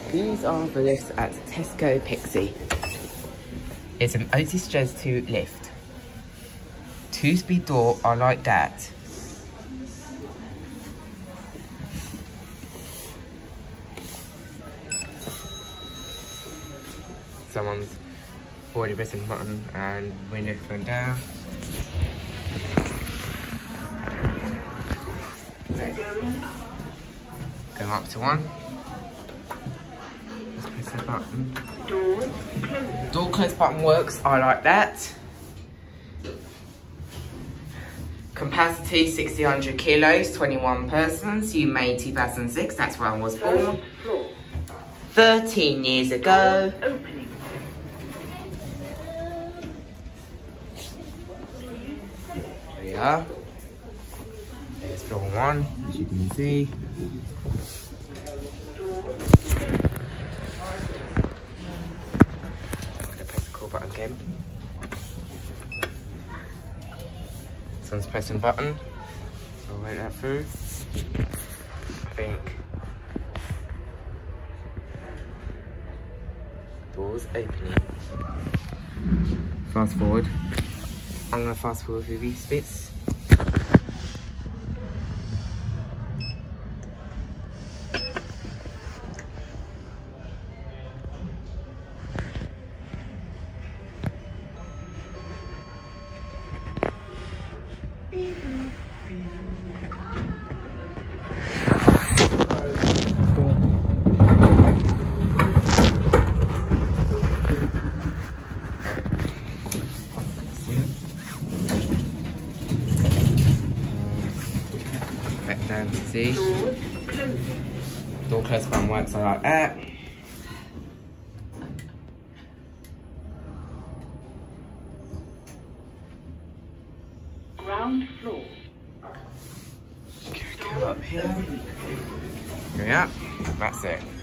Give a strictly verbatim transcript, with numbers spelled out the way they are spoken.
These are the lifts at Tesco Pitsea. It's an O T I S Gen two lift. Two-speed door are like that. Someone's already pressing the button and window going down. Go up to one. Let's press the button. Door close button works, I like that. Capacity sixty hundred kilos, twenty-one persons. You made two thousand six, that's where I was born. thirteen years ago. There we are. There's floor one, as you can see. I'm gonna press the call button again. Someone's pressing the button, so I'll wait that through. I think doors opening. Fast forward. I'm gonna fast forward through these bits. Back down to see. Door close button works, I like that. Ground floor. Okay, go up here. Here we are. That's it.